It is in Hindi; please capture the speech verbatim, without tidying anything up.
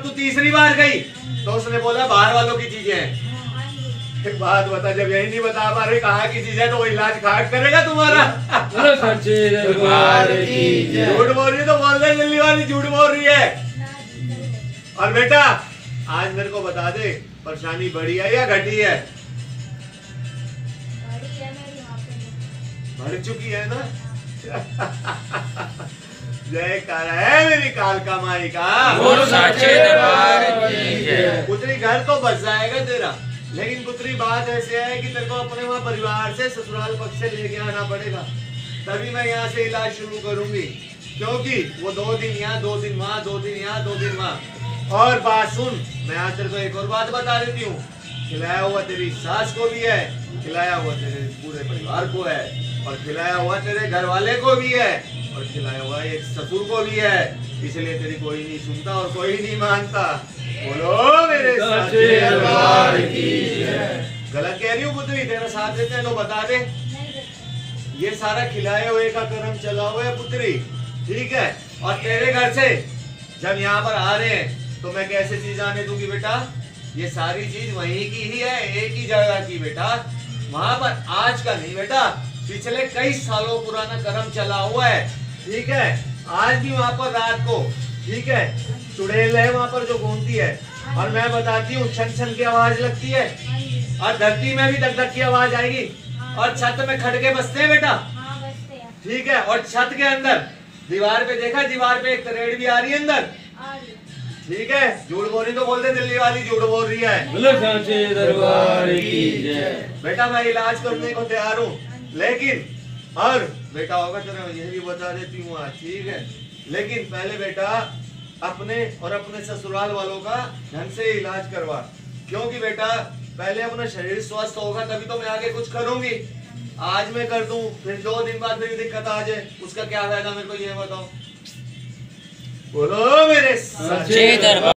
तू तीसरी बार गई तो उसने बोला बाहर वालों की चीजें हैं। एक बात बता, जब यही नहीं बता पा रहे कहाँ की चीज है तो वो इलाज खाट करेगा तुम्हारा? झूठ बोल रही है तो बोल दे, दिल्ली वाली झूठ बोल रही है। और बेटा आज मेरे को बता दे, परेशानी बढ़ी है या घटी है? बढ़ चुकी है ना? जय कारा है मेरी कालका माई का। पुत्री घर तो बच जाएगा तेरा, लेकिन पुत्री बात ऐसे है कि तेरे को अपने वहाँ परिवार से ससुराल पक्ष से लेके आना पड़ेगा, तभी मैं यहाँ से इलाज शुरू करूंगी। क्योंकि वो दो दिन यहाँ दो दिन वहाँ, दो दिन यहाँ दो दिन वहाँ। और बात सुन, मैं आज तेरे को एक और बात बता देती हूँ। खिलाया हुआ तेरी सास को भी है, खिलाया हुआ तेरे पूरे परिवार को है, और खिलाया हुआ तेरे घर वाले को भी है, और खिलाया हुआ एक ससुर को भी है। इसलिए तेरी कोई नहीं सुनता और कोई नहीं मानता। बोलो मेरे सच्चे दरबार की जय। गलत कह रही हूँ पुत्री? तेरा साथ देते हैं तो बता दे। ये सारा खिलाए हुए का कर्म चला हुआ है पुत्री, ठीक है? और तेरे घर से जब यहाँ पर आ रहे हैं तो मैं कैसे चीज आने दूंगी बेटा? ये सारी चीज वहीं की ही है, एक ही जगह की बेटा, वहां पर आज का नहीं बेटा, पिछले कई सालों पुराना कर्म चला हुआ है, ठीक है? आज भी वहां पर रात को, ठीक है, चुड़ैल है वहां पर जो घूमती है, और मैं बताती हूँ छन छन की आवाज लगती है, और धरती में भी धक धक की आवाज आएगी, और छत में खड़के बसते हैं बेटा, ठीक है? और छत के अंदर दीवार पे देखा, दीवार पे एक तरेड़ भी आ रही है अंदर, ठीक है? झूठ बोल रही तो बोल दे, दिल्ली वाली झूठ बोल रही है। दरबार की जय। बेटा मैं इलाज करने को तैयार हूँ, लेकिन और बेटा होगा तेरा ये भी बता देती हूँ आज, ठीक है? लेकिन पहले बेटा अपने और अपने ससुराल वालों का ढंग से इलाज करवा, क्योंकि बेटा पहले अपना शरीर स्वस्थ होगा तभी तो मैं आगे कुछ करूंगी। आज मैं कर दूं, फिर दो दिन बाद फिर दिक्कत आ जाए, उसका क्या फायदा? मेरे को ये बताओ। बोलो मेरे सच्चे दरबार।